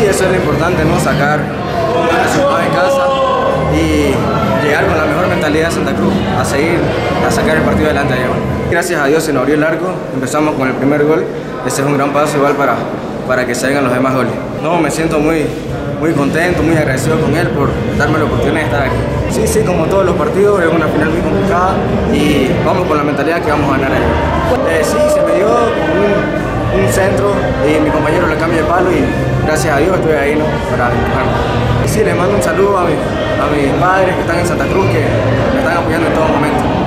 eso es lo importante, ¿no? Sacar un buen resultado en casa y llegar con la mejor mentalidad de Santa Cruz a seguir, a sacar el partido adelante allá. Gracias a Dios se nos abrió el arco, empezamos con el primer gol, ese es un gran paso igual para que se vengan los demás goles. No, me siento muy contento, muy agradecido con él por darme la oportunidad de estar aquí. Sí, como todos los partidos, es una final muy complicada y vamos con la mentalidad que vamos a ganar ahí. Sí, se me dio un centro y mi compañero le cambia de palo y gracias a Dios estoy ahí, ¿no? Para empujarme. Sí, les mando un saludo a mis padres que están en Santa Cruz, que me están apoyando en todo momento.